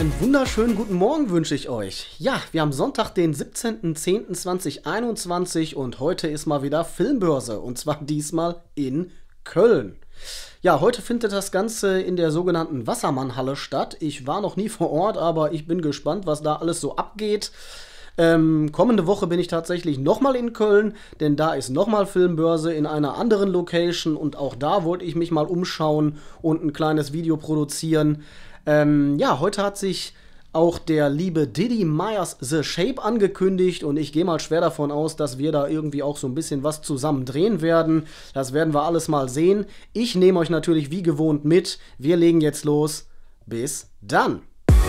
Einen wunderschönen guten Morgen wünsche ich euch. Ja, wir haben Sonntag, den 17.10.2021 und heute ist mal wieder Filmbörse und zwar diesmal in Köln. Ja, heute findet das Ganze in der sogenannten Wassermannhalle statt. Ich war noch nie vor Ort, aber ich bin gespannt, was da alles so abgeht. Kommende Woche bin ich tatsächlich nochmal in Köln, denn da ist nochmal Filmbörse in einer anderen Location und auch da wollte ich mich mal umschauen und ein kleines Video produzieren. Ja, heute hat sich auch der liebe Diddy Myers The Shape angekündigt und ich gehe mal schwer davon aus, dass wir da irgendwie auch so ein bisschen was zusammen drehen werden. Das werden wir alles mal sehen. Ich nehme euch natürlich wie gewohnt mit. Wir legen jetzt los. Bis dann!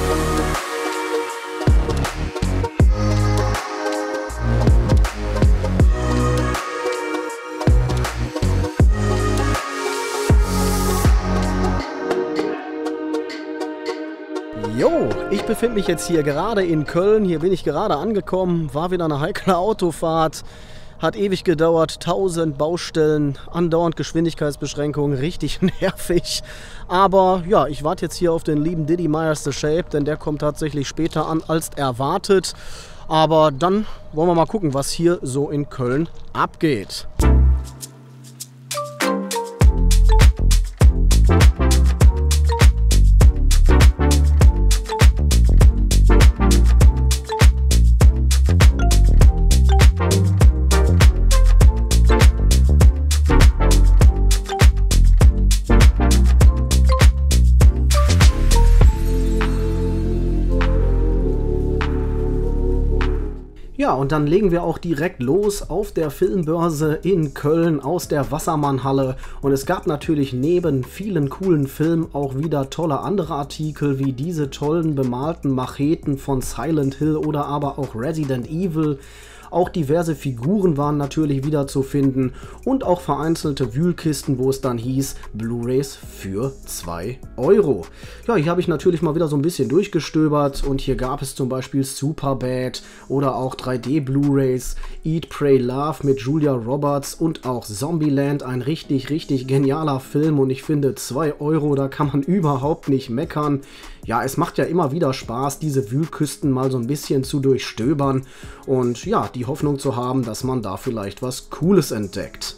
Jo, ich befinde mich jetzt hier gerade in Köln, hier bin ich gerade angekommen, war wieder eine heikle Autofahrt, hat ewig gedauert, 1000 Baustellen, andauernd Geschwindigkeitsbeschränkungen, richtig nervig. Aber ja, ich warte jetzt hier auf den lieben Diddy Myers The Shape, denn der kommt tatsächlich später an als erwartet. Aber dann wollen wir mal gucken, was hier so in Köln abgeht. Ja, und dann legen wir auch direkt los auf der Filmbörse in Köln aus der Wassermannhalle. Und es gab natürlich neben vielen coolen Filmen auch wieder tolle andere Artikel, wie diese tollen bemalten Macheten von Silent Hill oder aber auch Resident Evil. Auch diverse Figuren waren natürlich wieder zu finden und auch vereinzelte Wühlkisten, wo es dann hieß, Blu-rays für 2 Euro. Ja, hier habe ich natürlich mal wieder so ein bisschen durchgestöbert und hier gab es zum Beispiel Superbad oder auch 3D Blu-rays, Eat, Pray, Love mit Julia Roberts und auch Zombieland, ein richtig genialer Film und ich finde 2 Euro, da kann man überhaupt nicht meckern. Ja, es macht ja immer wieder Spaß, diese Wühlkisten mal so ein bisschen zu durchstöbern und ja, die Hoffnung zu haben, dass man da vielleicht was Cooles entdeckt.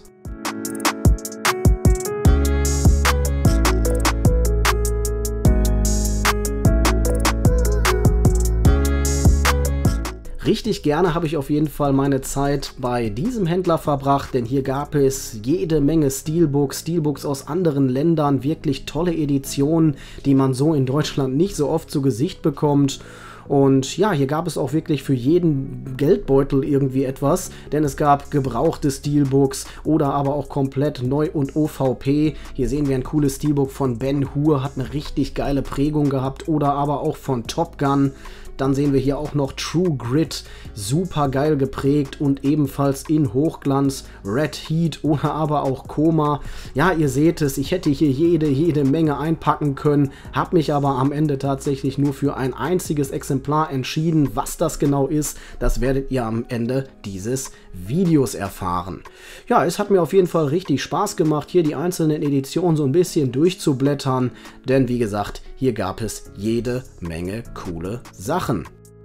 Richtig gerne habe ich auf jeden Fall meine Zeit bei diesem Händler verbracht, denn hier gab es jede Menge Steelbooks aus anderen Ländern, wirklich tolle Editionen, die man so in Deutschland nicht so oft zu Gesicht bekommt. Und ja, hier gab es auch wirklich für jeden Geldbeutel irgendwie etwas, denn es gab gebrauchte Steelbooks oder aber auch komplett neu und OVP. Hier sehen wir ein cooles Steelbook von Ben Hur, hat eine richtig geile Prägung gehabt oder aber auch von Top Gun. Dann sehen wir hier auch noch True Grit, super geil geprägt und ebenfalls in Hochglanz, Red Heat oder aber auch Coma. Ja, ihr seht es, ich hätte hier jede Menge einpacken können, habe mich aber am Ende tatsächlich nur für ein einziges Exemplar entschieden. Was das genau ist, das werdet ihr am Ende dieses Videos erfahren. Ja, es hat mir auf jeden Fall richtig Spaß gemacht, hier die einzelnen Editionen so ein bisschen durchzublättern, denn wie gesagt, hier gab es jede Menge coole Sachen.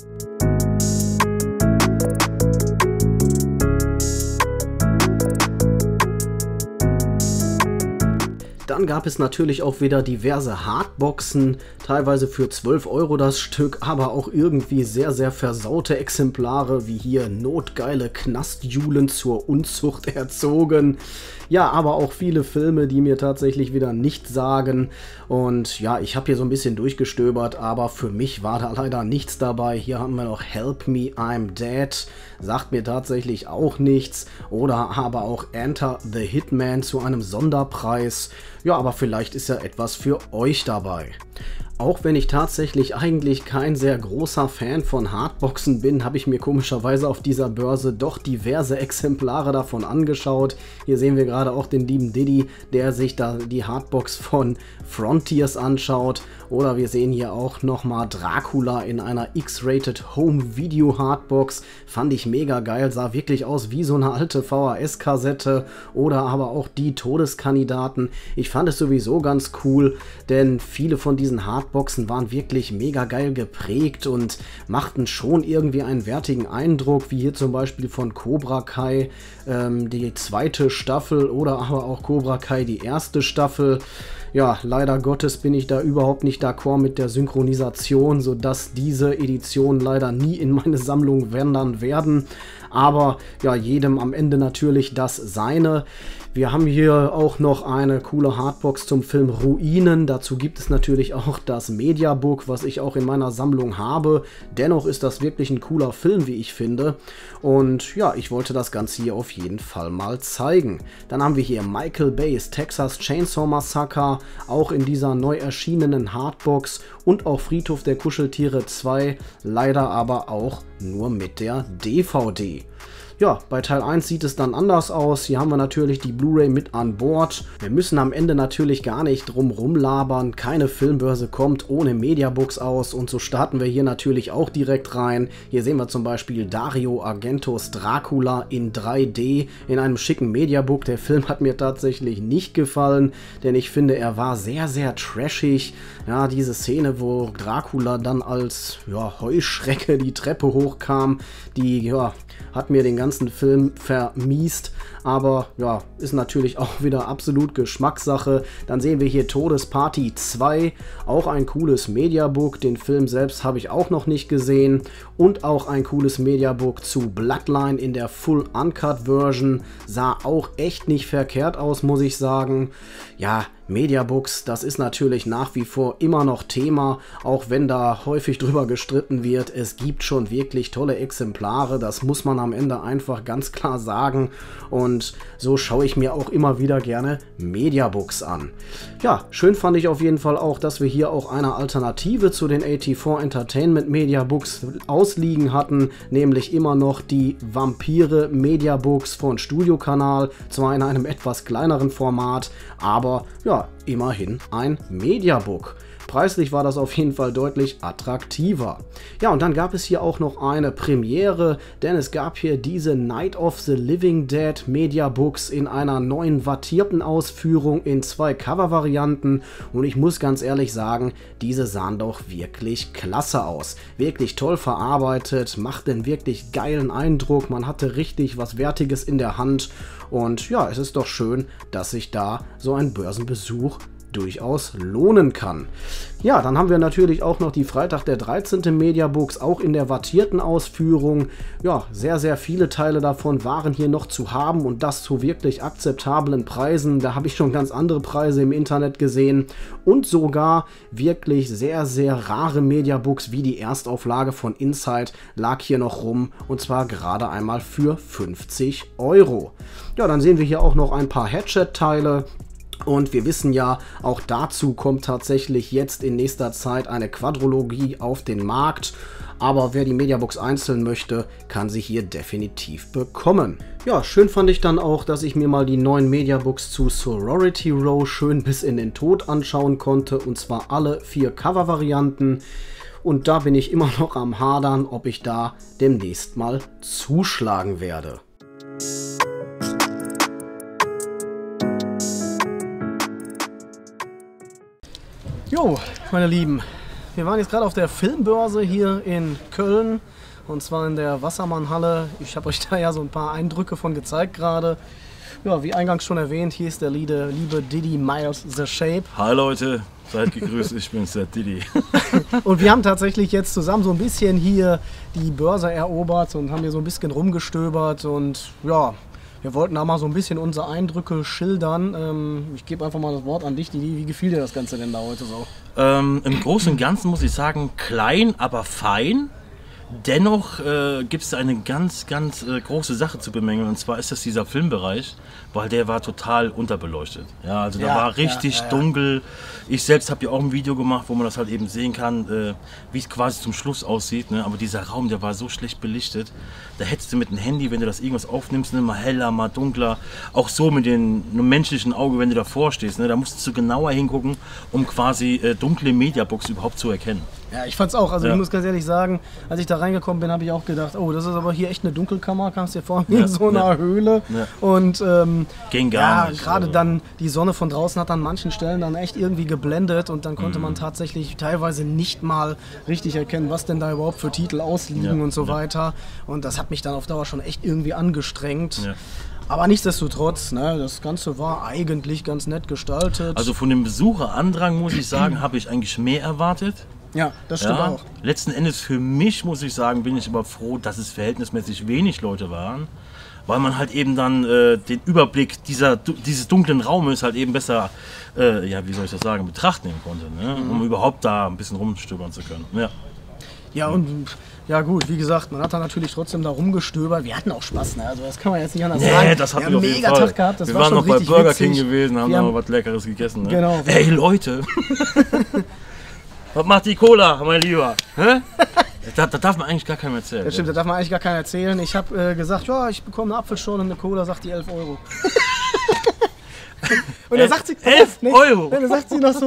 Dann gab es natürlich auch wieder diverse Hardboxen, teilweise für 12 Euro das Stück, aber auch irgendwie sehr versaute Exemplare, wie hier notgeile Knastjulen zur Unzucht erzogen. Ja, aber auch viele Filme, die mir tatsächlich wieder nichts sagen. Und ja, ich habe hier so ein bisschen durchgestöbert, aber für mich war da leider nichts dabei. Hier haben wir noch Help Me, I'm Dead, sagt mir tatsächlich auch nichts. Oder aber auch Enter the Hitman zu einem Sonderpreis. Ja, aber vielleicht ist ja etwas für euch dabei. Auch wenn ich tatsächlich eigentlich kein sehr großer Fan von Hardboxen bin, habe ich mir komischerweise auf dieser Börse doch diverse Exemplare davon angeschaut. Hier sehen wir gerade auch den lieben Diddy, der sich da die Hardbox von Frontiers anschaut. Oder wir sehen hier auch nochmal Dracula in einer X-Rated Home Video Hardbox. Fand ich mega geil, sah wirklich aus wie so eine alte VHS-Kassette. Oder aber auch die Todeskandidaten. Ich fand es sowieso ganz cool, denn viele von diesen Hardboxen waren wirklich mega geil geprägt und machten schon irgendwie einen wertigen Eindruck, wie hier zum Beispiel von Cobra Kai die zweite Staffel oder aber auch Cobra Kai die erste Staffel. Ja, leider Gottes bin ich da überhaupt nicht d'accord mit der Synchronisation, sodass diese Editionen leider nie in meine Sammlung wandern werden. Aber ja, jedem am Ende natürlich das Seine. Wir haben hier auch noch eine coole Hardbox zum Film Ruinen. Dazu gibt es natürlich auch das Mediabook, was ich auch in meiner Sammlung habe. Dennoch ist das wirklich ein cooler Film, wie ich finde. Und ja, ich wollte das Ganze hier auf jeden Fall mal zeigen. Dann haben wir hier Michael Bay's Texas Chainsaw Massacre, auch in dieser neu erschienenen Hardbox, und auch Friedhof der Kuscheltiere 2, leider aber auch nur mit der DVD. Ja, bei Teil 1 sieht es dann anders aus. Hier haben wir natürlich die Blu-ray mit an Bord. Wir müssen am Ende natürlich gar nicht drum rumlabern. Keine Filmbörse kommt ohne Mediabooks aus, und so starten wir hier natürlich auch direkt rein. Hier sehen wir zum Beispiel Dario Argentos Dracula in 3D in einem schicken Mediabook. Der Film hat mir tatsächlich nicht gefallen, denn ich finde, er war sehr, sehr trashig. Ja, diese Szene, wo Dracula dann als Heuschrecke die Treppe hochkam, die hat mir den ganzen Film vermiest, aber ja, ist natürlich auch wieder absolut Geschmackssache. Dann sehen wir hier Todesparty 2, auch ein cooles Mediabook. Den Film selbst habe ich auch noch nicht gesehen, und auch ein cooles Mediabook zu Bloodline in der Full Uncut Version. Sah auch echt nicht verkehrt aus, muss ich sagen. Ja, Mediabooks, das ist natürlich nach wie vor immer noch Thema, auch wenn da häufig drüber gestritten wird. Es gibt schon wirklich tolle Exemplare, das muss man am Ende einfach ganz klar sagen, und so schaue ich mir auch immer wieder gerne Mediabooks an. Ja, schön fand ich auf jeden Fall auch, dass wir hier auch eine Alternative zu den A24 Entertainment Mediabooks ausliegen hatten, nämlich immer noch die Vampire Mediabooks von Studiokanal, zwar in einem etwas kleineren Format, aber ja, immerhin ein Mediabook. Preislich war das auf jeden Fall deutlich attraktiver. Ja, und dann gab es hier auch noch eine Premiere, denn es gab hier diese Night of the Living Dead Mediabooks in einer neuen wattierten Ausführung in 2 Cover-Varianten, und ich muss ganz ehrlich sagen, diese sahen doch wirklich klasse aus. Wirklich toll verarbeitet, macht einen wirklich geilen Eindruck, man hatte richtig was Wertiges in der Hand, und ja, es ist doch schön, dass sich da so ein Börsenbesuch durchaus lohnen kann. Ja, dann haben wir natürlich auch noch die Freitag der 13. Mediabooks, auch in der wattierten Ausführung. Ja, sehr, sehr viele Teile davon waren hier noch zu haben, und das zu wirklich akzeptablen Preisen. Da habe ich schon ganz andere Preise im Internet gesehen, und sogar wirklich sehr, sehr rare Mediabooks wie die Erstauflage von Inside lag hier noch rum, und zwar gerade einmal für 50 Euro. Ja, dann sehen wir hier auch noch ein paar Hatchet-Teile. Und wir wissen ja, auch dazu kommt tatsächlich jetzt in nächster Zeit eine Quadrologie auf den Markt. Aber wer die Mediabooks einzeln möchte, kann sie hier definitiv bekommen. Ja, schön fand ich dann auch, dass ich mir mal die neuen Mediabooks zu Sorority Row schön bis in den Tod anschauen konnte. Und zwar alle 4 Cover-Varianten. Und da bin ich immer noch am Hadern, ob ich da demnächst mal zuschlagen werde. Jo, meine Lieben, wir waren jetzt gerade auf der Filmbörse hier in Köln, und zwar in der Wassermannhalle. Ich habe euch da ja so ein paar Eindrücke von gezeigt gerade. Ja, wie eingangs schon erwähnt, hier ist der liebe Diddy Miles The Shape. Hi Leute, seid gegrüßt, ich bin's, der Diddy. Und wir haben tatsächlich jetzt zusammen so ein bisschen hier die Börse erobert und haben hier so ein bisschen rumgestöbert, und ja, wir wollten da mal so ein bisschen unsere Eindrücke schildern. Ich gebe einfach mal das Wort an dich, Didi. Wie gefiel dir das Ganze denn da heute so? Im Großen und Ganzen muss ich sagen, klein, aber fein. Dennoch gibt es eine ganz große Sache zu bemängeln, und zwar ist das dieser Filmbereich, weil der war total unterbeleuchtet. Ja, also da war richtig dunkel. Ich selbst habe ja auch ein Video gemacht, wo man das halt eben sehen kann, wie es quasi zum Schluss aussieht. Ne? Aber dieser Raum, der war so schlecht belichtet. Da hättest du mit dem Handy, wenn du das irgendwas aufnimmst, ne, mal heller, mal dunkler. Auch so mit dem menschlichen Auge, wenn du davor stehst. Ne? Da musstest du genauer hingucken, um quasi dunkle Mediabooks überhaupt zu erkennen. Ja, ich fand's auch. Also ich muss ganz ehrlich sagen, als ich da reingekommen bin, habe ich auch gedacht, oh, das ist aber hier echt eine Dunkelkammer, kamst dir vor wie in so einer Höhle. Ja. Und ging gar nicht. Gerade dann die Sonne von draußen hat an manchen Stellen dann echt irgendwie geblendet und dann konnte man tatsächlich teilweise nicht mal richtig erkennen, was denn da überhaupt für Titel ausliegen und so weiter. Und das hat mich dann auf Dauer schon echt irgendwie angestrengt. Ja. Aber nichtsdestotrotz, ne, das Ganze war eigentlich ganz nett gestaltet. Also von dem Besucherandrang, muss ich sagen, habe ich eigentlich mehr erwartet. Ja, das stimmt auch. Letzten Endes für mich, muss ich sagen, bin ich aber froh, dass es verhältnismäßig wenig Leute waren, weil man halt eben dann den Überblick dieses dunklen Raumes halt eben besser, ja, wie soll ich das sagen, Betracht nehmen konnte, ne? Um überhaupt da ein bisschen rumstöbern zu können. Ja. Ja, und ja gut, wie gesagt, man hat da natürlich trotzdem da rumgestöbert. Wir hatten auch Spaß, ne? Also das kann man jetzt nicht anders sagen. Das hatten wir auf jeden Fall. Tag gehabt. Das wir waren noch bei Burger King gewesen, haben noch was Leckeres gegessen. Ne? Genau. Ey Leute! Was macht die Cola, mein Lieber? Hä? Das darf man eigentlich gar keinem erzählen. Das stimmt, das darf man eigentlich gar keinem erzählen. Ich habe gesagt, ja, ich bekomme eine Apfelschorle und eine Cola, sagt die 11 Euro. Und dann sagt sie, 11 Euro? Dann sagt sie noch so,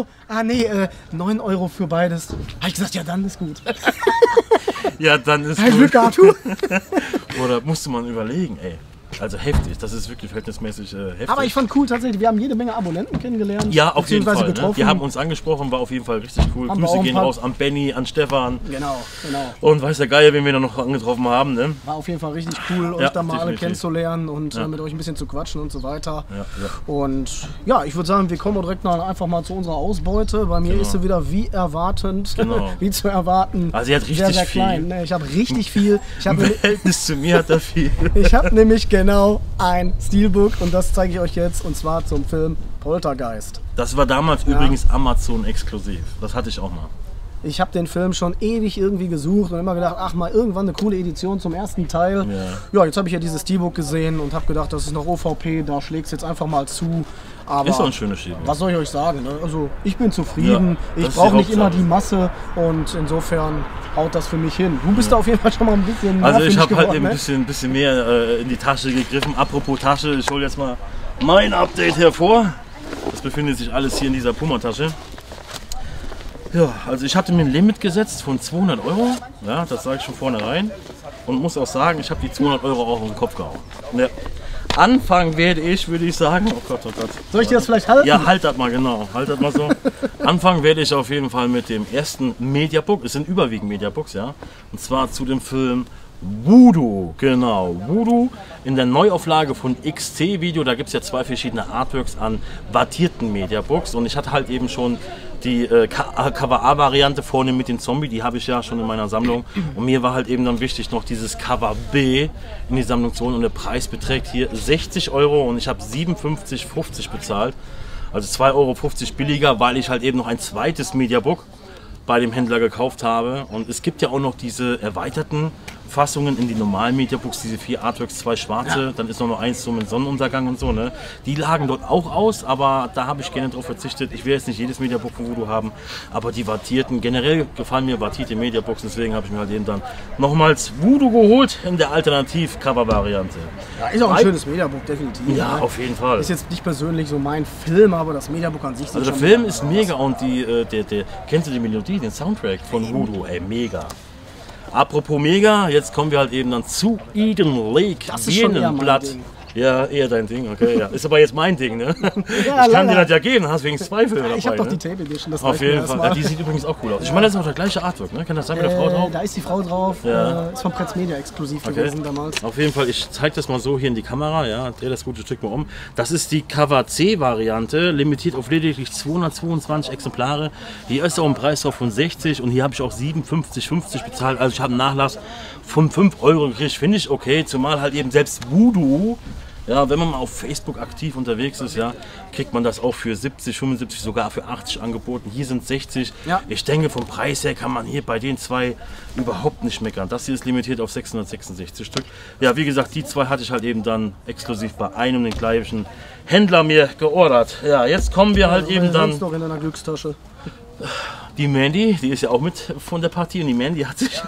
9 Euro für beides. Habe ich gesagt, ja, dann ist gut. Ja, dann ist gut. Glück gehabt. Oder musste man überlegen, ey. Also heftig, das ist wirklich verhältnismäßig heftig. Aber ich fand cool tatsächlich, wir haben jede Menge Abonnenten kennengelernt. Ja, auf jeden Fall. Ne? Die haben uns angesprochen, war auf jeden Fall richtig cool. Grüße gehen raus an Benny, an Stefan. Genau. Und weiß der Geier, wen wir da noch angetroffen haben. Ne? War auf jeden Fall richtig cool, euch da mal alle kennenzulernen und mit euch ein bisschen zu quatschen und so weiter. Ja. Und ja, ich würde sagen, wir kommen direkt einfach mal zu unserer Ausbeute. Bei mir ist sie wieder wie erwartend, wie zu erwarten. Also sie hat richtig sehr viel. Klein. Ich habe richtig viel. Im Verhältnis zu mir hat er viel. Ich habe nämlich genau ein Steelbook und das zeige ich euch jetzt und zwar zum Film Poltergeist. Das war damals übrigens Amazon exklusiv. Das hatte ich auch mal. Ich habe den Film schon ewig irgendwie gesucht und immer gedacht, ach mal irgendwann eine coole Edition zum ersten Teil. Ja, jetzt habe ich ja dieses Steelbook gesehen und habe gedacht, das ist noch OVP, da schlägt es jetzt einfach mal zu. Aber ist doch ein schönes Steelbook. Was soll ich euch sagen? Ne? Also ich bin zufrieden, ich brauche nicht immer die Masse und insofern haut das für mich hin. Du bist da auf jeden Fall schon mal ein bisschen Also ich habe halt eben ein bisschen mehr in die Tasche gegriffen. Apropos Tasche, ich hole jetzt mal mein Update hervor. Das befindet sich alles hier in dieser Puma-Tasche. Ja, also ich hatte mir ein Limit gesetzt von 200 Euro, ja, das sage ich von vornherein und muss auch sagen, ich habe die 200 Euro auch auf den Kopf gehauen. Ja. Anfangen werde ich, würde ich sagen, oh Gott. Soll ich dir das vielleicht halten? Ja, halt das mal, genau, halt das mal so. Anfangen werde ich auf jeden Fall mit dem ersten Mediabook, es sind überwiegend Mediabooks, ja, und zwar zu dem Film Voodoo, genau, Voodoo in der Neuauflage von XT Video, da gibt es ja zwei verschiedene Artworks an wattierten Mediabooks und ich hatte halt eben schon die Cover A Variante vorne mit dem Zombie, die habe ich ja schon in meiner Sammlung und mir war halt eben dann wichtig noch dieses Cover B in die Sammlung zu holen und der Preis beträgt hier 60 Euro und ich habe 57,50 bezahlt, also 2,50 Euro billiger, weil ich halt eben noch ein zweites Mediabook bei dem Händler gekauft habe und es gibt ja auch noch diese erweiterten Fassungen in die normalen Mediabooks, diese 4 Artworks, 2 schwarze, dann ist noch eins so mit Sonnenuntergang und so, ne? Die lagen dort auch aus, aber da habe ich gerne drauf verzichtet. Ich will jetzt nicht jedes Mediabook von Voodoo haben, aber die wattierten, generell gefallen mir wattierte Mediabooks, deswegen habe ich mir halt eben dann nochmals Voodoo geholt in der Alternativ-Cover-Variante. Ja, ist auch ein schönes Mediabook, definitiv. Ja, ne? Auf jeden Fall. Ist jetzt nicht persönlich so mein Film, aber das Mediabook an sich... Also der Film ist mega und kennst du die Melodie, den Soundtrack von Voodoo? Ey, mega. Apropos mega, jetzt kommen wir halt eben dann zu Eden Lake, Birnenblatt. Ja, eher dein Ding, okay. Ja. Ist aber jetzt mein Ding, ne? Ja, ich kann dir das ja geben, hast wegen 2 Filme dabei. Ich habe doch die Tape Edition, das auf jeden Fall. Ja, die sieht übrigens auch cool aus. Ich meine, das ist auch der gleiche Artwork, ne? Kann das sein mit der Frau drauf? Da ist die Frau drauf, ist von Pretz Media exklusiv gewesen damals. Auf jeden Fall, ich zeige das mal so hier in die Kamera, ja, drehe das gute Stück mal um. Das ist die Cover C Variante, limitiert auf lediglich 222 Exemplare. Hier ist auch ein Preis drauf von 60 und hier habe ich auch 57,50 bezahlt. Also ich habe einen Nachlass von 5 Euro gekriegt, finde ich okay, zumal halt eben selbst Voodoo Ja, wenn man mal auf Facebook aktiv unterwegs ist, ja, kriegt man das auch für 70, 75, sogar für 80 angeboten. Hier sind 60. Ja. Ich denke, vom Preis her kann man hier bei den zwei überhaupt nicht meckern. Das hier ist limitiert auf 666 Stück. Ja, wie gesagt, die zwei hatte ich halt eben dann exklusiv bei einem den gleichen Händler mir geordert. Ja, jetzt kommen wir halt eben dann... noch in deiner Glückstasche. Die Mandy, die ist ja auch mit von der Partie und die Mandy hat sich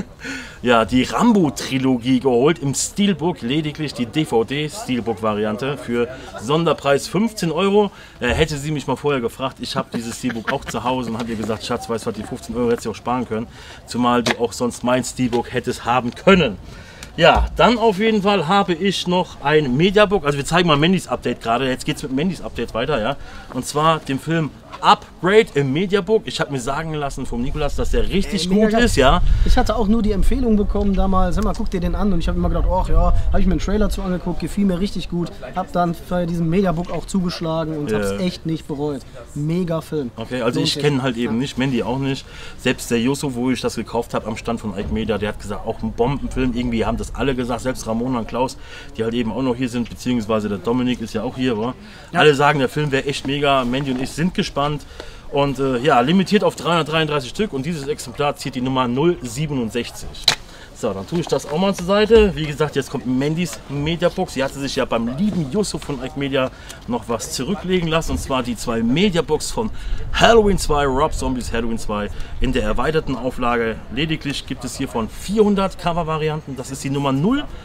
ja die Rambo-Trilogie geholt im Steelbook, lediglich die DVD-Steelbook-Variante für Sonderpreis 15 Euro. Hätte sie mich mal vorher gefragt, ich habe dieses Steelbook auch zu Hause und habe ihr gesagt, Schatz, weißt du was, die 15 Euro hättest du auch sparen können, zumal du auch sonst mein Steelbook hättest haben können. Ja, dann auf jeden Fall habe ich noch ein Mediabook, also wir zeigen mal Mandys Update gerade, jetzt geht es mit Mandys Update weiter, ja, und zwar dem Film Upgrade im Mediabook. Ich habe mir sagen lassen vom Nikolas, dass der richtig gut ist, ja. Ich hatte auch nur die Empfehlung bekommen damals, sag mal, guck dir den an und ich habe immer gedacht, ach ja, habe ich mir einen Trailer zu angeguckt, gefiel mir richtig gut, habe dann bei diesem Mediabook auch zugeschlagen und habe es echt nicht bereut. Mega Film. Okay, also ich kenne halt eben nicht, Mandy auch nicht, selbst der Yusuf, wo ich das gekauft habe am Stand von Ike Media, der hat gesagt, auch ein Bombenfilm, irgendwie haben das alle gesagt, selbst Ramona und Klaus, die halt eben auch noch hier sind, beziehungsweise der Dominik ist ja auch hier, oder? Ja. Alle sagen, der Film wäre echt mega, Mandy und ich sind gespannt. Und ja, limitiert auf 333 Stück und dieses Exemplar zieht die Nummer 067. So, dann tue ich das auch mal zur Seite. Wie gesagt, jetzt kommt Mandys Mediabook. Sie hatte sich ja beim lieben Yusuf von Ike Media noch was zurücklegen lassen. Und zwar die zwei Mediabooks von Halloween 2, Rob Zombies Halloween 2 in der erweiterten Auflage. Lediglich gibt es hiervon 400 Cover-Varianten. Das ist die Nummer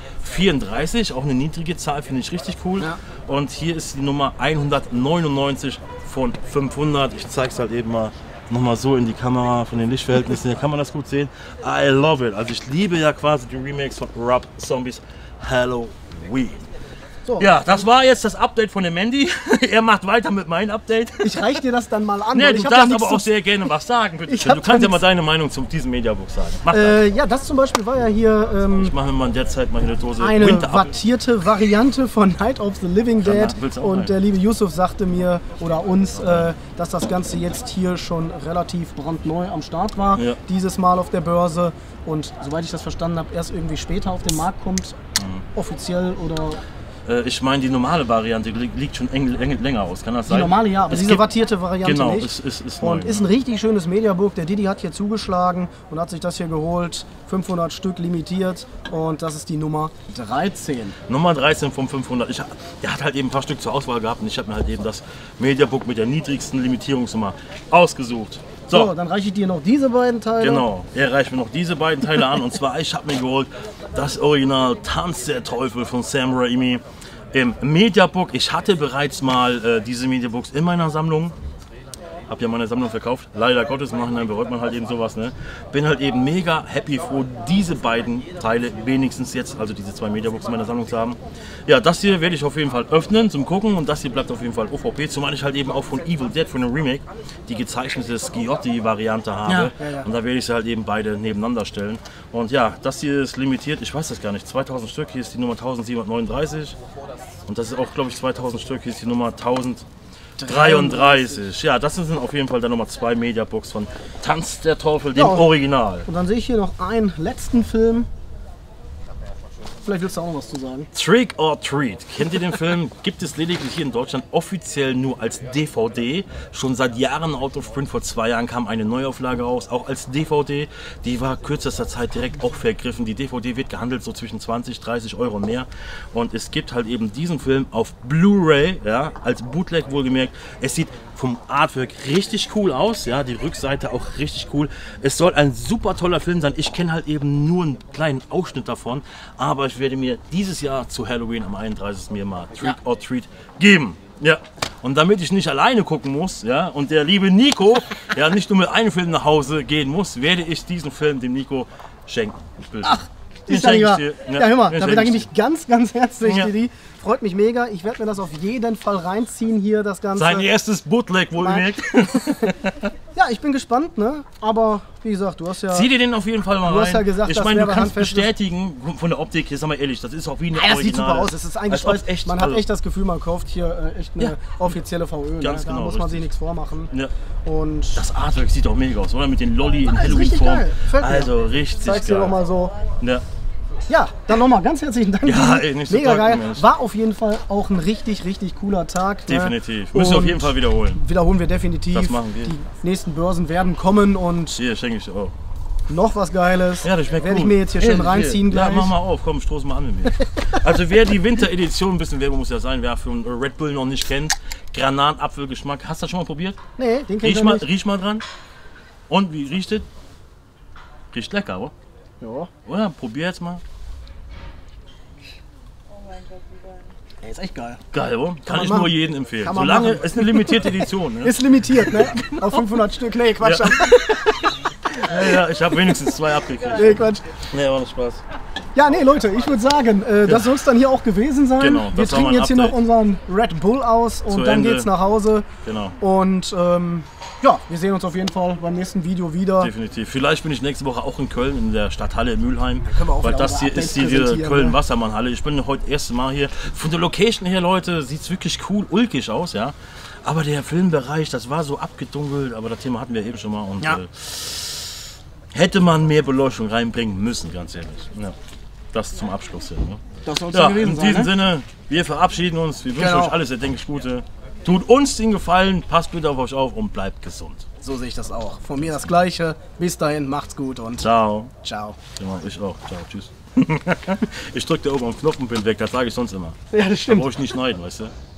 034, auch eine niedrige Zahl, finde ich richtig cool. Ja. Und hier ist die Nummer 199 von 500. Ich zeige es halt eben mal nochmal so in die Kamera von den Lichtverhältnissen. Hier kann man das gut sehen. I love it. Also ich liebe ja quasi die Remakes von Rob Zombies Halloween. So. Ja, das war jetzt das Update von dem Mandy. Er macht weiter mit meinem Update. Ich reiche dir das dann mal an. Nee, du darfst aber auch sehr gerne was sagen. Bitte. Du kannst ja mal deine Meinung zu diesem Mediabook sagen. Mach das. Ja, das zum Beispiel war ja hier ich mache mir mal in der Zeit mal eine Dose eine wattierte Variante von Night of the Living Dead. Und der liebe Yusuf sagte mir oder uns, dass das Ganze jetzt hier schon relativ brandneu am Start war. Ja. Dieses Mal auf der Börse. Und soweit ich das verstanden habe, erst irgendwie später auf den Markt kommt. Offiziell oder... Ich meine, die normale Variante liegt schon länger aus, kann das sein? Die normale, ja, aber diese wattierte Variante genau, nicht. Ist neu, und ist ein richtig schönes Mediabook. Der Didi hat hier zugeschlagen und hat sich das hier geholt. 500 Stück limitiert und das ist die Nummer 13. Nummer 13 von 500. Der hat halt eben ein paar Stück zur Auswahl gehabt und ich habe mir halt eben das Mediabook mit der niedrigsten Limitierungsnummer ausgesucht. So, dann reiche ich dir noch diese beiden Teile. Genau, er reicht mir noch diese beiden Teile an. Und zwar, ich habe mir geholt das Original Tanz der Teufel von Sam Raimi im Mediabook. Ich hatte bereits mal diese Mediabooks in meiner Sammlung. Hab ja meine Sammlung verkauft. Leider Gottes, im Nachhinein bereut man halt eben sowas. Ne? Bin halt eben mega happy froh, diese beiden Teile wenigstens jetzt, also diese zwei Mediabooks in meiner Sammlung zu haben. Ja, das hier werde ich auf jeden Fall öffnen zum Gucken und das hier bleibt auf jeden Fall OVP, zumal ich halt eben auch von Evil Dead, von einem Remake, die gezeichnete Schiotti-Variante habe. Ja. Und da werde ich sie halt eben beide nebeneinander stellen. Und ja, das hier ist limitiert, ich weiß das gar nicht, 2000 Stück, hier ist die Nummer 1739 und das ist auch, glaube ich, 2000 Stück, hier ist die Nummer 1033. Ja, das sind auf jeden Fall dann nochmal zwei Mediabooks von Tanz der Teufel, dem Original. Und dann sehe ich hier noch einen letzten Film. Vielleicht willst du auch noch was zu sagen. Trick or Treat. Kennt ihr den Film? Gibt es lediglich hier in Deutschland offiziell nur als DVD. Schon seit Jahren out of print. Vor 2 Jahren kam eine Neuauflage raus, auch als DVD. Die war kürzester Zeit direkt auch vergriffen. Die DVD wird gehandelt so zwischen 20, 30 Euro mehr. Und es gibt halt eben diesen Film auf Blu-ray, ja, als Bootleg wohlgemerkt. Es sieht vom Artwork richtig cool aus, ja, die Rückseite auch richtig cool. Es soll ein super toller Film sein. Ich kenne halt eben nur einen kleinen Ausschnitt davon, aber ich werde mir dieses Jahr zu Halloween am 31. mir mal Trick or Treat geben. Ja, und damit ich nicht alleine gucken muss, ja, und der liebe Nico ja nicht nur mit einem Film nach Hause gehen muss, werde ich diesen Film dem Nico schenken. Ach, ist ja, ja, hör mal, da bedanke ich mich ganz, ganz herzlich, Didi. Freut mich mega. Ich werde mir das auf jeden Fall reinziehen hier, das Ganze. Sein erstes Bootleg wohlgemerkt. Ja, ich bin gespannt, ne? Aber wie gesagt, du hast ja... Zieh dir den auf jeden Fall mal rein. Du hast ja gesagt, ich meine, du kannst bestätigen, von der Optik, jetzt sag mal ehrlich, das ist auch wie eine Original. Das sieht super aus, es ist eingeschweißt. Man hat echt das Gefühl, man kauft hier echt eine offizielle VÖ. Ganz da genau, muss man sich nichts vormachen. Ja. Und das Artwork sieht auch mega aus, oder? Mit den Lolli in Halloween-Form. Also richtig geil. Zeig's dir doch mal so. Ja. Ja, dann nochmal ganz herzlichen Dank. Ja, ey, nicht so mega geil. Mensch. War auf jeden Fall auch ein richtig, richtig cooler Tag. Definitiv. Ne? Müssen wir auf Und jeden Fall wiederholen. Wiederholen wir definitiv. Das machen wir. Die nächsten Börsen werden kommen und Hier, schenke ich auch. noch was Geiles. Ja, das schmeckt Werde gut. ich mir jetzt hier schön reinziehen Ja, gleich. mach mal auf, komm, stoß mal an mit mir. Also wer die Winteredition, ein bisschen Werbung muss ja sein, wer für Red Bull noch nicht kennt, Granatapfelgeschmack. Hast du das schon mal probiert? Nee, den kenn ich noch nicht. Riech mal dran. Und wie riecht es? Riecht lecker, oder? Ja. Oder? Probier jetzt mal. Ey, ist echt geil. Geil, oder? Kann man ich machen. nur jedem empfehlen. Kann man Solange, machen. ist eine limitierte Edition. Ne? Ist limitiert, ne? Auf 500 Stück. Nee, Quatsch. Ja. Ja, ich habe wenigstens 2 abgekriegt. Nee, Quatsch. Nee, war das Spaß. Ja, nee, Leute, ich würde sagen, das soll es dann hier auch gewesen sein. Genau, wir das war trinken mein jetzt hier noch Update. unseren Red Bull aus und Zu dann Ende. geht's nach Hause. Genau. Und ja, wir sehen uns auf jeden Fall beim nächsten Video wieder. Definitiv. Vielleicht bin ich nächste Woche auch in Köln, in der Stadthalle in Mülheim. können wir auch Weil wieder das unsere hier ist Updates die präsentieren, Köln-Wassermann-Halle. Ich bin heute das erste Mal hier. Von der Location her, Leute, sieht es wirklich cool, ulkig aus, ja. Aber der Filmbereich, das war so abgedunkelt, aber das Thema hatten wir eben schon mal. Und Ja. hätte man mehr Beleuchtung reinbringen müssen, ganz ehrlich. Ja. Das zum Abschluss hier. Ne? Das soll es Ja, gewesen in sein. diesem Ne? Sinne, wir verabschieden uns. Wir wünschen Genau. euch alles erdenklich Gute. Tut uns den Gefallen, passt bitte auf euch auf und bleibt gesund. So sehe ich das auch. Von mir das Gleiche. Bis dahin, macht's gut und Ciao. ciao. Ja, ich auch. Ciao, tschüss. Ich drücke da oben auf den Knopf und bin weg, das sage ich sonst immer. Ja, das stimmt. Aber euch nicht schneiden, weißt du?